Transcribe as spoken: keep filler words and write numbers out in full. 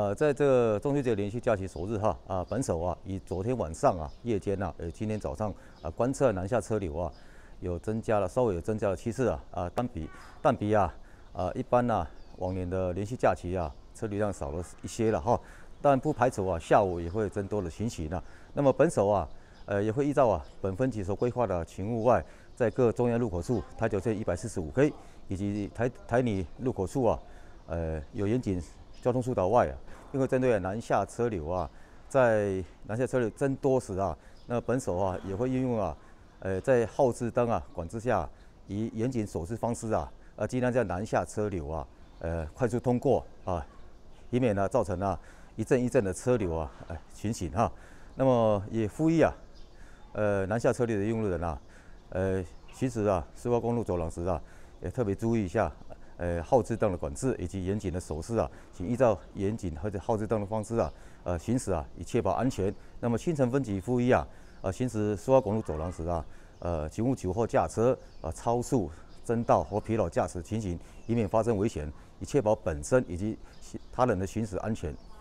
呃，在这个中秋节连续假期首日哈啊，本手啊，以昨天晚上啊、夜间呐、呃，今天早上啊，观测南下车流啊，有增加了，稍微有增加了趋势啊啊，但比但比啊啊一般呢、啊，往年的连续假期啊，车流量少了一些了哈，但不排除啊下午也会增多的情形呢。那么本手啊，呃也会依照啊本分局所规划的勤务外，在各中央路口处台九线一百四十五 K 以及台台里路口处啊，呃有严谨交通疏导外啊，并会针对南下车流啊，在南下车流增多时啊，那本手啊也会运用啊，呃在后置灯啊管制下，以严谨守时方式啊，呃尽量在南下车流啊，呃快速通过啊，以免呢造成啊一阵一阵的车流啊，哎情形哈。那么也呼吁啊，呃南下车流的用路人啊，呃行驶啊苏花公路走廊时啊，也特别注意一下。呃，后置灯的管制以及严谨的手势啊，请依照严谨或者后置灯的方式啊，呃，行驶啊，以确保安全。那么新城分局呼吁啊，呃，行驶苏花公路走廊时啊，呃，请勿酒后驾车、啊、呃、超速、争道或疲劳驾驶情形，以免发生危险，以确保本身以及他人的行驶安全。